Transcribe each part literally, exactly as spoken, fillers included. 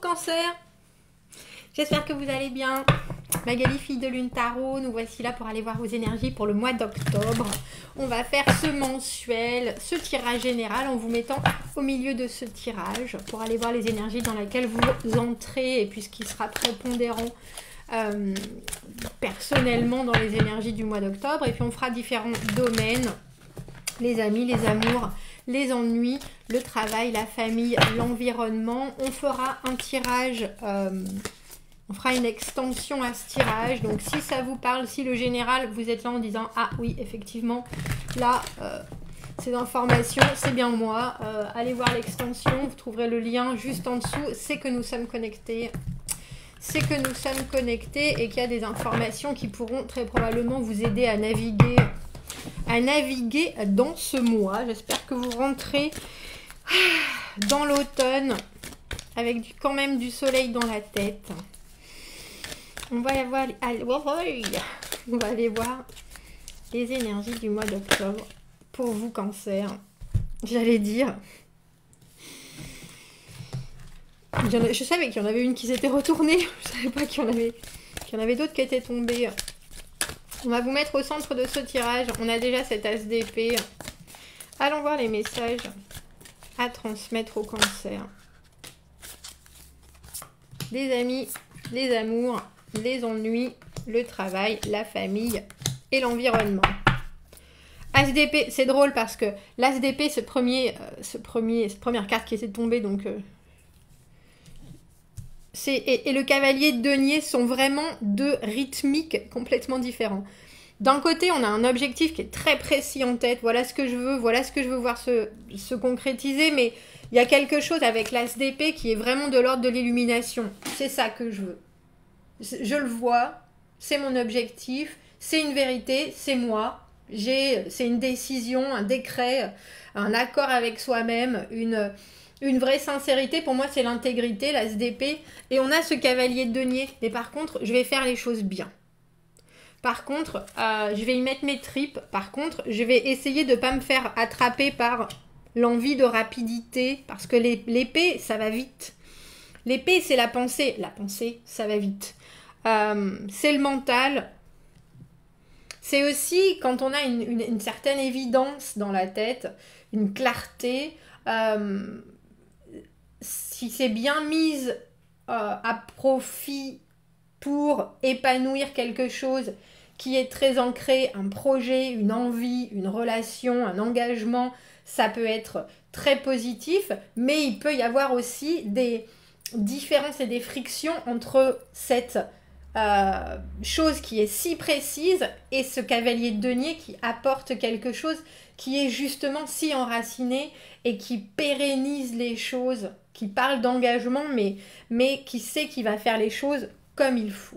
Cancer, j'espère que vous allez bien. Magali, fille de lune tarot, nous voici là pour aller voir vos énergies pour le mois d'octobre. On va faire ce mensuel, ce tirage général en vous mettant au milieu de ce tirage pour aller voir les énergies dans lesquelles vous entrez et puis ce qui sera prépondérant euh, personnellement dans les énergies du mois d'octobre. Et puis on fera différents domaines, les amis, les amours, les ennuis, le travail, la famille, l'environnement. On fera un tirage... Euh, On fera une extension à ce tirage. Donc, si ça vous parle, si le général, vous êtes là en disant « Ah oui, effectivement, là, euh, ces informations, c'est bien moi. Euh, » Allez voir l'extension, vous trouverez le lien juste en dessous. C'est que nous sommes connectés. C'est que nous sommes connectés et qu'il y a des informations qui pourront très probablement vous aider à naviguer, à naviguer dans ce mois. J'espère que vous rentrez dans l'automne avec du, quand même du soleil dans la tête. On va, y avoir, on va aller voir les énergies du mois d'octobre pour vous, Cancer. J'allais dire. Je savais qu'il y en avait une qui s'était retournée. Je savais pas qu'il y en avait, qu'il y en avait d'autres qui étaient tombées. On va vous mettre au centre de ce tirage. On a déjà cet as d'épée. Allons voir les messages à transmettre au Cancer. Les amis, les amours, les ennuis, le travail, la famille et l'environnement. As d'épée, c'est drôle parce que l'as d'épée, ce premier, euh, ce premier, cette première carte qui essaie de tomber, donc euh, c'est et, et le cavalier de denier sont vraiment deux rythmiques complètement différents. D'un côté, on a un objectif qui est très précis en tête. Voilà ce que je veux, voilà ce que je veux voir se, se concrétiser, mais il y a quelque chose avec l'as d'épée qui est vraiment de l'ordre de l'illumination. C'est ça que je veux. Je le vois, c'est mon objectif, c'est une vérité, c'est moi. C'est une décision, un décret, un accord avec soi-même, une, une vraie sincérité. Pour moi, c'est l'intégrité, l'as d'épée. Et on a ce cavalier de denier. Mais par contre, je vais faire les choses bien. Par contre, euh, je vais y mettre mes tripes. Par contre, je vais essayer de ne pas me faire attraper par l'envie de rapidité. Parce que l'épée, ça va vite. L'épée, c'est la pensée. La pensée, ça va vite. Euh, c'est le mental. C'est aussi quand on a une, une, une certaine évidence dans la tête, une clarté. Euh, si c'est bien mise euh, à profit pour épanouir quelque chose qui est très ancré, un projet, une envie, une relation, un engagement, ça peut être très positif, mais il peut y avoir aussi des différences et des frictions entre cette euh, chose qui est si précise et ce cavalier de denier qui apporte quelque chose qui est justement si enraciné et qui pérennise les choses, qui parle d'engagement, mais, mais qui sait qu'il va faire les choses comme il faut.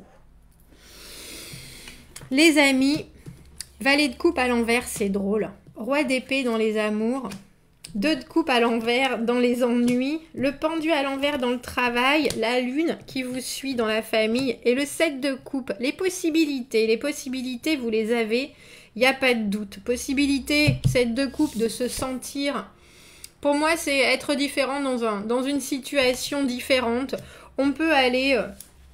Les amis, valet de coupe à l'envers, c'est drôle. Roi d'épée dans les amours. Deux de coupe à l'envers dans les ennuis, le pendu à l'envers dans le travail, la lune qui vous suit dans la famille et le sept de coupe. Les possibilités, les possibilités vous les avez, il n'y a pas de doute. Possibilité, sept de coupe, de se sentir, pour moi c'est être différent dans, un, dans une situation différente. On peut aller... Euh,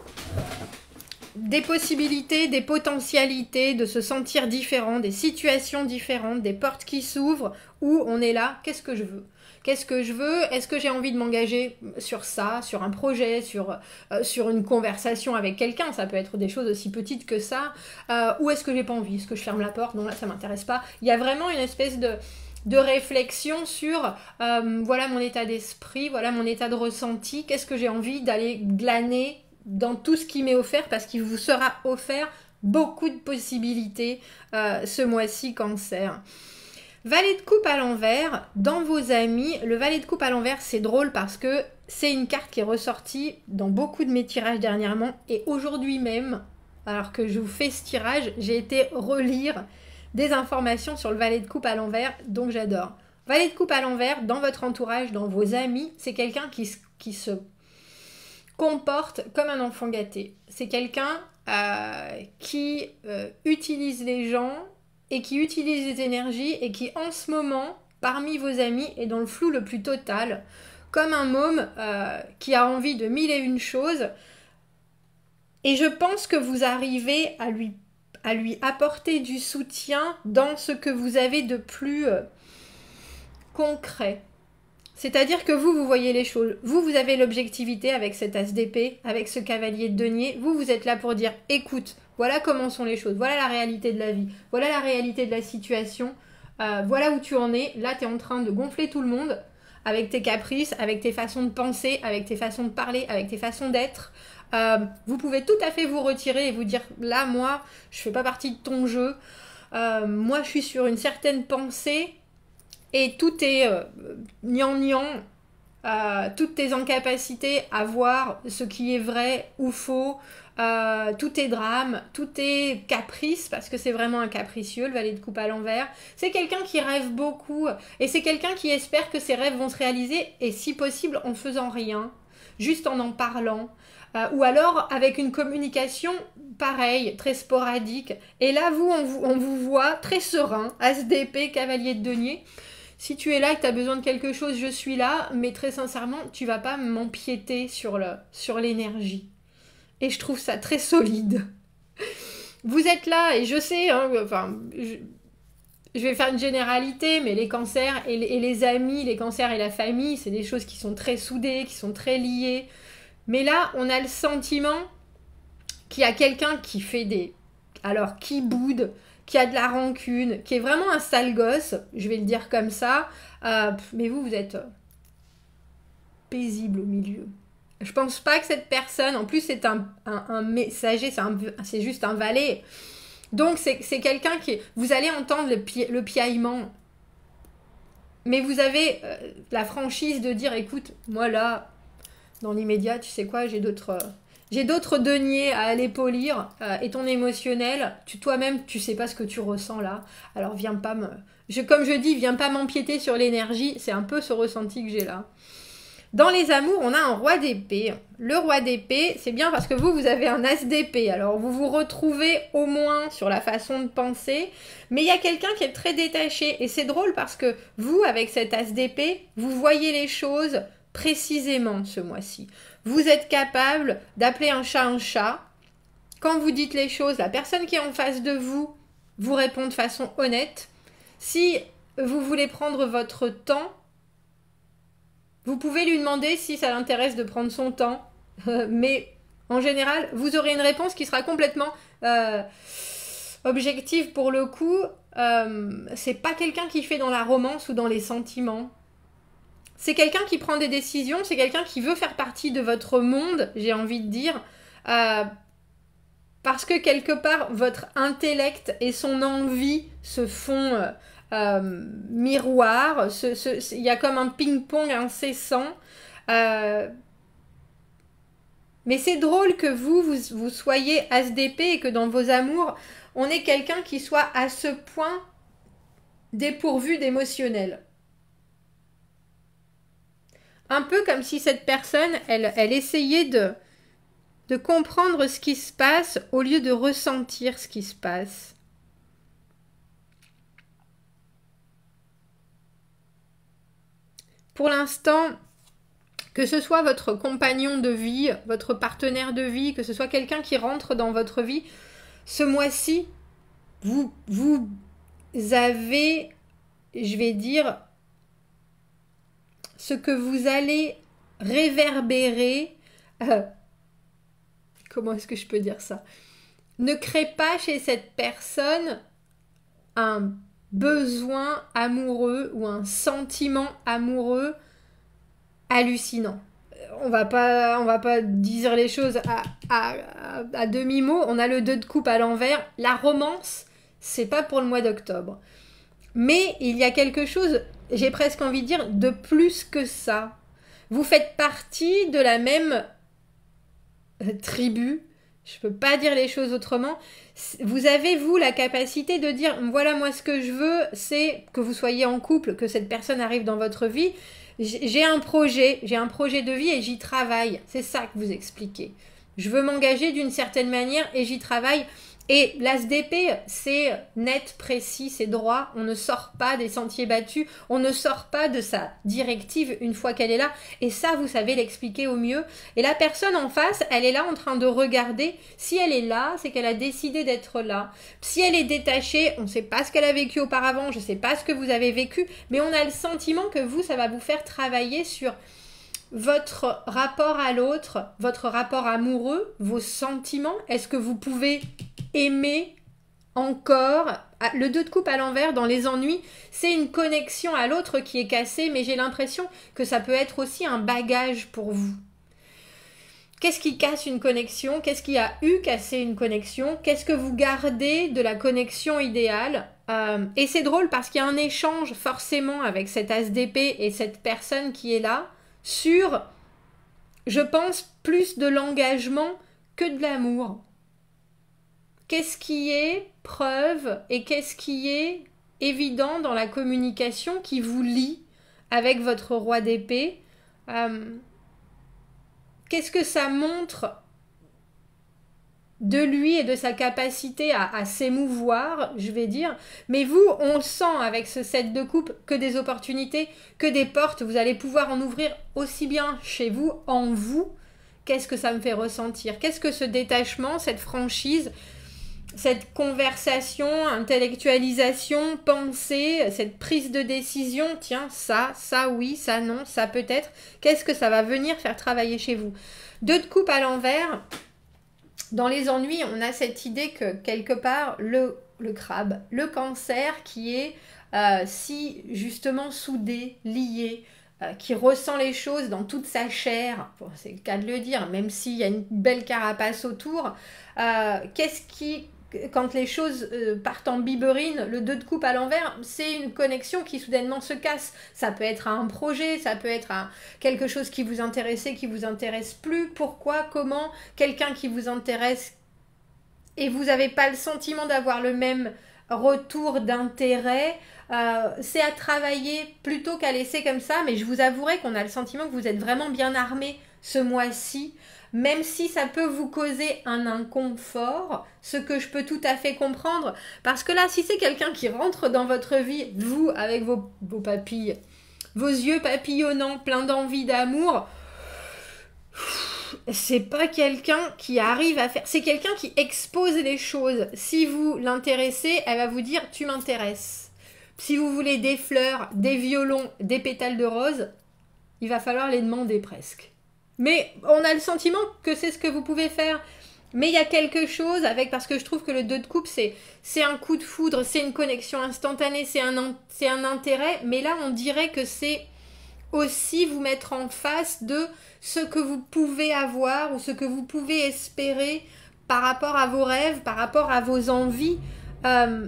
des possibilités, des potentialités, de se sentir différent, des situations différentes, des portes qui s'ouvrent, où on est là, qu'est-ce que je veux ? Qu'est-ce que je veux ? Est-ce que j'ai envie de m'engager sur ça, sur un projet, sur, euh, sur une conversation avec quelqu'un ? Ça peut être des choses aussi petites que ça. Euh, ou est-ce que j'ai pas envie ? Est-ce que je ferme la porte ? Non, là, ça m'intéresse pas. Il y a vraiment une espèce de... de réflexion sur euh, voilà mon état d'esprit, voilà mon état de ressenti, qu'est-ce que j'ai envie d'aller glaner dans tout ce qui m'est offert, parce qu'il vous sera offert beaucoup de possibilités euh, ce mois-ci, Cancer. Valet de coupe à l'envers, dans vos amis, le valet de coupe à l'envers, c'est drôle parce que c'est une carte qui est ressortie dans beaucoup de mes tirages dernièrement, et aujourd'hui même, alors que je vous fais ce tirage, j'ai été relire des informations sur le valet de coupe à l'envers, donc j'adore. Valet de coupe à l'envers, dans votre entourage, dans vos amis, c'est quelqu'un qui, qui se comporte comme un enfant gâté. C'est quelqu'un euh, qui euh, utilise les gens et qui utilise les énergies et qui en ce moment, parmi vos amis, est dans le flou le plus total. comme un môme euh, qui a envie de mille et une choses. Et je pense que vous arrivez à lui, à lui apporter du soutien dans ce que vous avez de plus euh, concret. C'est-à-dire que vous, vous voyez les choses. Vous, vous avez l'objectivité avec cet as d'épée, avec ce cavalier de denier. Vous, vous êtes là pour dire, écoute, voilà comment sont les choses. Voilà la réalité de la vie. Voilà la réalité de la situation. Euh, voilà où tu en es. Là, tu es en train de gonfler tout le monde avec tes caprices, avec tes façons de penser, avec tes façons de parler, avec tes façons d'être. Euh, vous pouvez tout à fait vous retirer et vous dire, là, moi, je fais pas partie de ton jeu. Euh, moi, je suis sur une certaine pensée et tout est euh, gnangnan. Euh, toutes tes incapacités à voir ce qui est vrai ou faux, euh, tout est drame, tout est caprice, parce que c'est vraiment un capricieux, le valet de coupe à l'envers. C'est quelqu'un qui rêve beaucoup, et c'est quelqu'un qui espère que ses rêves vont se réaliser, et si possible en faisant rien, juste en en parlant, euh, ou alors avec une communication pareille, très sporadique. Et là, vous, on vous, on vous voit très serein, as d'épée, cavalier de denier. Si tu es là et que tu as besoin de quelque chose, je suis là, mais très sincèrement, tu vas pas m'empiéter sur le, sur l'énergie. Et je trouve ça très solide. Vous êtes là, et je sais, hein, enfin, je, je vais faire une généralité, mais les cancers et les, et les amis, les cancers et la famille, c'est des choses qui sont très soudées, qui sont très liées. Mais là, on a le sentiment qu'il y a quelqu'un qui fait des... Alors, qui boude, qui a de la rancune, qui est vraiment un sale gosse, je vais le dire comme ça, euh, mais vous, vous êtes paisible au milieu. Je pense pas que cette personne, en plus c'est un, un, un messager, c'est, un, c'est juste un valet, donc c'est, c'est quelqu'un qui, vous allez entendre le, pi, le piaillement, mais vous avez euh, la franchise de dire, écoute, moi là, dans l'immédiat, tu sais quoi, j'ai d'autres... Euh, J'ai d'autres deniers à aller polir, euh, et ton émotionnel, tu, toi-même, tu sais pas ce que tu ressens là. Alors viens pas me... Je, comme je dis, viens pas m'empiéter sur l'énergie, c'est un peu ce ressenti que j'ai là. Dans les amours, on a un roi d'épée. Le roi d'épée, c'est bien parce que vous, vous avez un as d'épée. Alors vous vous retrouvez au moins sur la façon de penser, mais il y a quelqu'un qui est très détaché. Et c'est drôle parce que vous, avec cet as d'épée, vous voyez les choses précisément ce mois-ci. Vous êtes capable d'appeler un chat un chat. Quand vous dites les choses, la personne qui est en face de vous vous répond de façon honnête. Si vous voulez prendre votre temps, vous pouvez lui demander si ça l'intéresse de prendre son temps. Mais en général, vous aurez une réponse qui sera complètement euh, objective pour le coup. Euh, c'est pas quelqu'un qui fait dans la romance ou dans les sentiments. C'est quelqu'un qui prend des décisions, c'est quelqu'un qui veut faire partie de votre monde, j'ai envie de dire, euh, parce que quelque part, votre intellect et son envie se font euh, euh, miroir, ce, ce, il y a comme un ping-pong incessant. Euh, mais c'est drôle que vous, vous, vous soyez as d'épée et que dans vos amours, on ait quelqu'un qui soit à ce point dépourvu d'émotionnel. Un peu comme si cette personne, elle, elle essayait de, de comprendre ce qui se passe au lieu de ressentir ce qui se passe. Pour l'instant, que ce soit votre compagnon de vie, votre partenaire de vie, que ce soit quelqu'un qui rentre dans votre vie, ce mois-ci, vous, vous avez, je vais dire, ce que vous allez réverbérer, euh, comment est-ce que je peux dire ça? Ne crée pas chez cette personne un besoin amoureux ou un sentiment amoureux hallucinant. On va pas, on va pas dire les choses à, à, à, à demi-mot. On a le deux de coupe à l'envers. La romance, c'est pas pour le mois d'octobre. Mais il y a quelque chose, j'ai presque envie de dire, de plus que ça. Vous faites partie de la même tribu. Je peux pas dire les choses autrement. Vous avez, vous, la capacité de dire, voilà, moi, ce que je veux, c'est que vous soyez en couple, que cette personne arrive dans votre vie. J'ai un projet, j'ai un projet de vie et j'y travaille. C'est ça que vous expliquez. Je veux m'engager d'une certaine manière et j'y travaille. Et l'as d'épée, c'est net, précis, c'est droit. On ne sort pas des sentiers battus. On ne sort pas de sa directive une fois qu'elle est là. Et ça, vous savez l'expliquer au mieux. Et la personne en face, elle est là en train de regarder. Si elle est là, c'est qu'elle a décidé d'être là. Si elle est détachée, on ne sait pas ce qu'elle a vécu auparavant. Je ne sais pas ce que vous avez vécu. Mais on a le sentiment que vous, ça va vous faire travailler sur votre rapport à l'autre, votre rapport amoureux, vos sentiments. Est-ce que vous pouvez aimer encore? Le deux de coupe à l'envers dans les ennuis, c'est une connexion à l'autre qui est cassée, mais j'ai l'impression que ça peut être aussi un bagage pour vous. Qu'est-ce qui casse une connexion? Qu'est-ce qui a eu cassé une connexion? Qu'est-ce que vous gardez de la connexion idéale? euh, Et c'est drôle parce qu'il y a un échange forcément avec cet as d'épée et cette personne qui est là sur, je pense, plus de l'engagement que de l'amour. Qu'est-ce qui est preuve et qu'est-ce qui est évident dans la communication qui vous lie avec votre roi d'épée? euh, Qu'est-ce que ça montre de lui et de sa capacité à, à s'émouvoir, je vais dire. Mais vous, on sent avec ce sept de coupe que des opportunités, que des portes, vous allez pouvoir en ouvrir aussi bien chez vous, en vous. Qu'est-ce que ça me fait ressentir? Qu'est-ce que ce détachement, cette franchise, cette conversation, intellectualisation, pensée, cette prise de décision, tiens, ça, ça oui, ça non, ça peut-être, qu'est-ce que ça va venir faire travailler chez vous? Deux de coupe à l'envers, dans les ennuis, on a cette idée que quelque part, le, le crabe, le cancer qui est euh, si justement soudé, lié, euh, qui ressent les choses dans toute sa chair, bon, c'est le cas de le dire, même s'il y a une belle carapace autour, euh, qu'est-ce qui... Quand les choses euh, partent en biberine, le deux de coupe à l'envers, c'est une connexion qui soudainement se casse. Ça peut être un projet, ça peut être un, quelque chose qui vous intéressait, qui vous intéresse plus. Pourquoi, comment, quelqu'un qui vous intéresse et vous n'avez pas le sentiment d'avoir le même retour d'intérêt. Euh, c'est à travailler plutôt qu'à laisser comme ça, mais je vous avouerai qu'on a le sentiment que vous êtes vraiment bien armé ce mois-ci. Même si ça peut vous causer un inconfort, ce que je peux tout à fait comprendre, parce que là, si c'est quelqu'un qui rentre dans votre vie, vous, avec vos, vos papilles, vos yeux papillonnants, pleins d'envie, d'amour, c'est pas quelqu'un qui arrive à faire... C'est quelqu'un qui expose les choses. Si vous l'intéressez, elle va vous dire « tu m'intéresses ». Si vous voulez des fleurs, des violons, des pétales de rose, il va falloir les demander presque. Mais on a le sentiment que c'est ce que vous pouvez faire. Mais il y a quelque chose avec, parce que je trouve que le deux de coupe, c'est, c'est un coup de foudre, c'est une connexion instantanée, c'est un, c'est un intérêt. Mais là, on dirait que c'est aussi vous mettre en face de ce que vous pouvez avoir ou ce que vous pouvez espérer par rapport à vos rêves, par rapport à vos envies. Euh,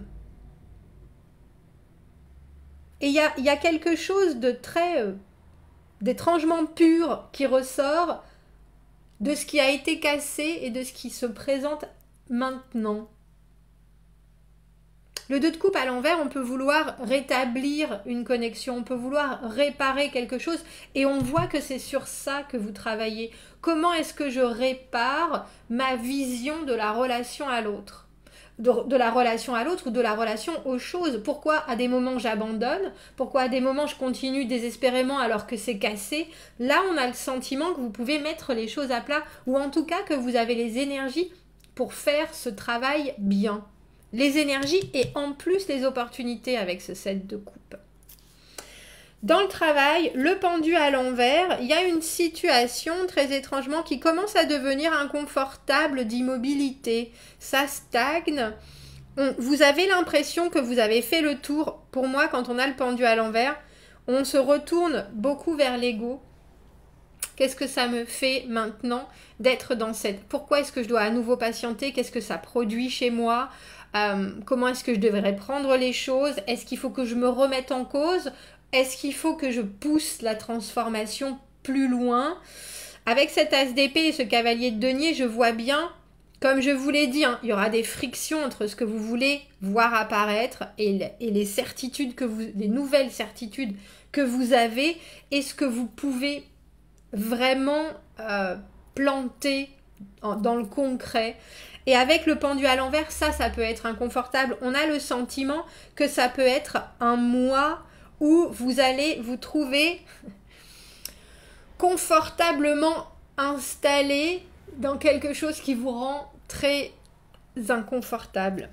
et il y a, y a quelque chose de très... Euh, d'étrangement pur qui ressort de ce qui a été cassé et de ce qui se présente maintenant. Le deux de coupe à l'envers, on peut vouloir rétablir une connexion, on peut vouloir réparer quelque chose et on voit que c'est sur ça que vous travaillez. Comment est-ce que je répare ma vision de la relation à l'autre ? De, de la relation à l'autre ou de la relation aux choses. Pourquoi à des moments j'abandonne? Pourquoi à des moments je continue désespérément alors que c'est cassé? Là, on a le sentiment que vous pouvez mettre les choses à plat ou en tout cas que vous avez les énergies pour faire ce travail bien. Les énergies et en plus les opportunités avec ce sept de coupe. Dans le travail, le pendu à l'envers, il y a une situation très étrangement qui commence à devenir inconfortable d'immobilité. Ça stagne. On, vous avez l'impression que vous avez fait le tour. Pour moi, quand on a le pendu à l'envers, on se retourne beaucoup vers l'ego. Qu'est-ce que ça me fait maintenant d'être dans cette... Pourquoi est-ce que je dois à nouveau patienter? Qu'est-ce que ça produit chez moi? euh, Comment est-ce que je devrais prendre les choses? Est-ce qu'il faut que je me remette en cause? Est-ce qu'il faut que je pousse la transformation plus loin? Avec cet as d'épée et ce cavalier de denier, je vois bien, comme je vous l'ai dit, hein, il y aura des frictions entre ce que vous voulez voir apparaître et, et les certitudes que vous, les nouvelles certitudes que vous avez et ce que vous pouvez vraiment euh, planter en, dans le concret. Et avec le pendu à l'envers, ça, ça peut être inconfortable. On a le sentiment que ça peut être un mois où vous allez vous trouver confortablement installé dans quelque chose qui vous rend très inconfortable.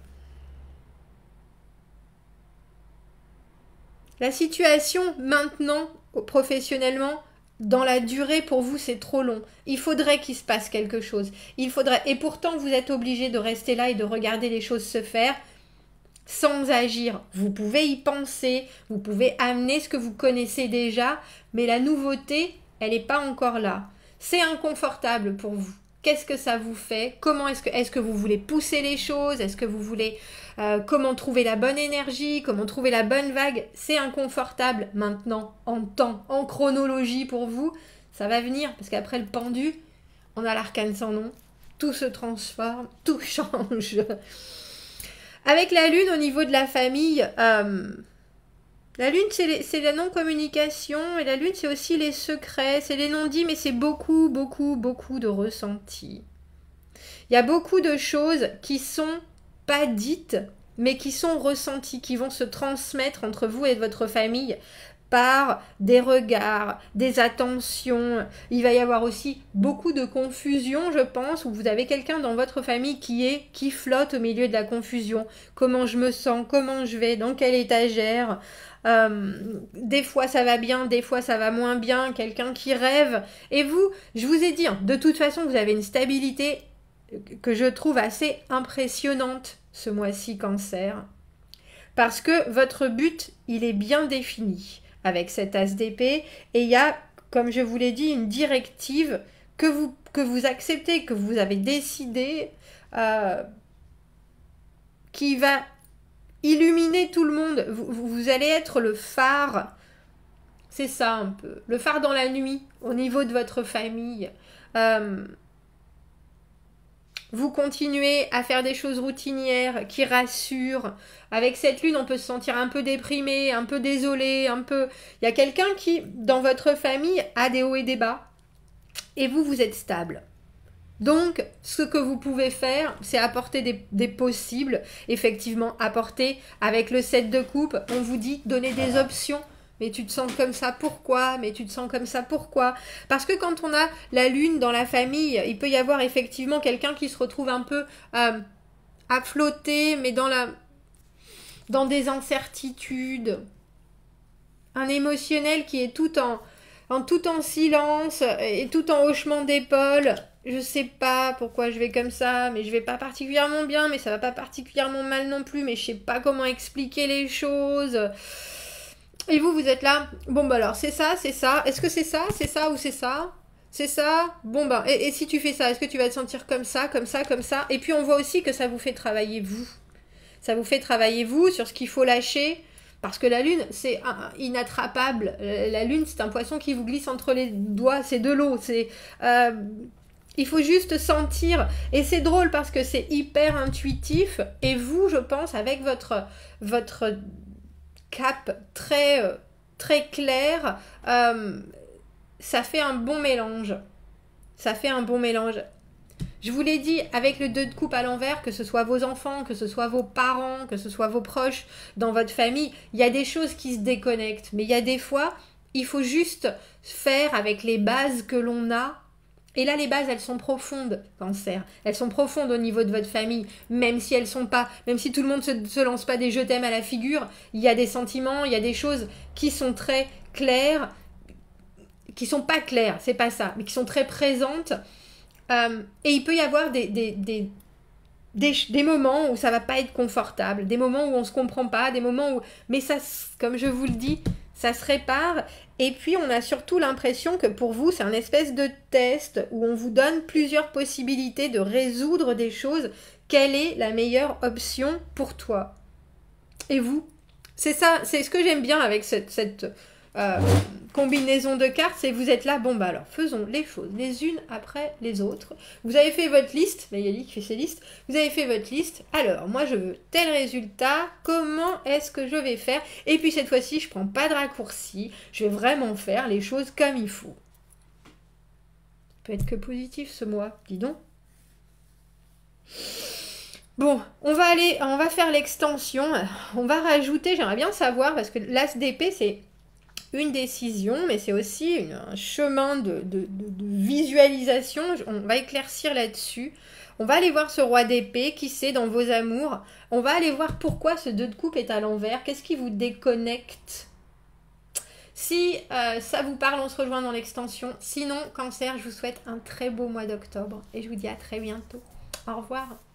La situation maintenant, professionnellement, dans la durée, pour vous, c'est trop long. Il faudrait qu'il se passe quelque chose. Il faudrait... Et pourtant, vous êtes obligé de rester là et de regarder les choses se faire sans agir. Vous pouvez y penser, vous pouvez amener ce que vous connaissez déjà, mais la nouveauté, elle n'est pas encore là. C'est inconfortable pour vous. Qu'est-ce que ça vous fait? Comment est-ce que, est-ce que vous voulez pousser les choses? Est-ce que vous voulez... Euh, comment trouver la bonne énergie? Comment trouver la bonne vague? C'est inconfortable maintenant, en temps, en chronologie pour vous. Ça va venir, parce qu'après le pendu, on a l'arcane sans nom. Tout se transforme, tout change. Avec la lune, au niveau de la famille... Euh, La lune, c'est la non-communication, et la lune, c'est aussi les secrets, c'est les non-dits, mais c'est beaucoup, beaucoup, beaucoup de ressentis. Il y a beaucoup de choses qui sont pas dites, mais qui sont ressenties, qui vont se transmettre entre vous et votre famille par des regards, des attentions. Il va y avoir aussi beaucoup de confusion, je pense, où vous avez quelqu'un dans votre famille qui est, qui flotte au milieu de la confusion. Comment je me sens, comment je vais, dans quelle étagère. Euh, des fois ça va bien, des fois ça va moins bien, quelqu'un qui rêve. Et vous, je vous ai dit, hein, de toute façon, vous avez une stabilité que je trouve assez impressionnante ce mois-ci, Cancer. Parce que votre but, il est bien défini avec cet as d'épée. Et il y a, comme je vous l'ai dit, une directive que vous, que vous acceptez, que vous avez décidé, euh, qui va illuminer tout le monde. Vous, vous allez être le phare. C'est ça un peu. Le phare dans la nuit, au niveau de votre famille. Euh, vous continuez à faire des choses routinières qui rassurent. Avec cette lune, on peut se sentir un peu déprimé, un peu désolé, un peu... Il y a quelqu'un qui, dans votre famille, a des hauts et des bas. Et vous, vous êtes stable. Donc, ce que vous pouvez faire, c'est apporter des, des possibles. Effectivement, apporter avec le sept de coupe, on vous dit, donner des options. Mais tu te sens comme ça, pourquoi? Mais tu te sens comme ça, pourquoi? Parce que quand on a la lune dans la famille, il peut y avoir effectivement quelqu'un qui se retrouve un peu euh, à flotter, mais dans, la, dans des incertitudes. Un émotionnel qui est tout en, en, tout en silence et tout en hochement d'épaule. Je sais pas pourquoi je vais comme ça, mais je vais pas particulièrement bien, mais ça va pas particulièrement mal non plus, mais je sais pas comment expliquer les choses. Et vous, vous êtes là, bon bah alors c'est ça, c'est ça, est-ce que c'est ça, c'est ça ou c'est ça? C'est ça? Bon bah, et, et si tu fais ça, est-ce que tu vas te sentir comme ça, comme ça, comme ça? Et puis on voit aussi que ça vous fait travailler vous. Ça vous fait travailler vous sur ce qu'il faut lâcher, parce que la lune, c'est inattrapable. La lune, c'est un poisson qui vous glisse entre les doigts, c'est de l'eau, c'est... Euh, il faut juste sentir, et c'est drôle parce que c'est hyper intuitif, et vous, je pense, avec votre... votre cap très, euh, très clair, euh, ça fait un bon mélange. Ça fait un bon mélange. Je vous l'ai dit, avec le deux de coupe à l'envers, que ce soit vos enfants, que ce soit vos parents, que ce soit vos proches, dans votre famille, il y a des choses qui se déconnectent. Mais il y a des fois, il faut juste faire avec les bases que l'on a. Et là, les bases, elles sont profondes, Cancer. Elles sont profondes au niveau de votre famille, même si elles sont pas, même si tout le monde ne se, se lance pas des je t'aime à la figure, il y a des sentiments, il y a des choses qui sont très claires, qui sont pas claires, c'est pas ça, mais qui sont très présentes. Euh, et il peut y avoir des, des, des, des, des moments où ça va pas être confortable, des moments où on se comprend pas, des moments où... Mais ça, comme je vous le dis, ça se répare. Et puis, on a surtout l'impression que pour vous, c'est un espèce de test où on vous donne plusieurs possibilités de résoudre des choses. Quelle est la meilleure option pour toi? Et vous? C'est ça, c'est ce que j'aime bien avec cette, cette euh, combinaison de cartes, c'est que vous êtes là, bon bah alors, faisons les choses les unes après les autres. Vous avez fait votre liste, Magali qui fait ses listes, vous avez fait votre liste, alors moi je veux tel résultat, comment est-ce que je vais faire? Et puis cette fois-ci, je prends pas de raccourci, je vais vraiment faire les choses comme il faut. Ça peut être que positif ce mois, dis donc. Bon, on va aller, on va faire l'extension. On va rajouter, j'aimerais bien savoir, parce que l'as d'épée, c'est une décision, mais c'est aussi une- un chemin de, de- de- de visualisation. On va éclaircir là-dessus. On va aller voir ce roi d'épée, qui c'est dans vos amours. On va aller voir pourquoi ce deux de coupe est à l'envers. Qu'est-ce qui vous déconnecte? Si euh, ça vous parle, on se rejoint dans l'extension. Sinon, Cancer, je vous souhaite un très beau mois d'octobre et je vous dis à très bientôt. Au revoir.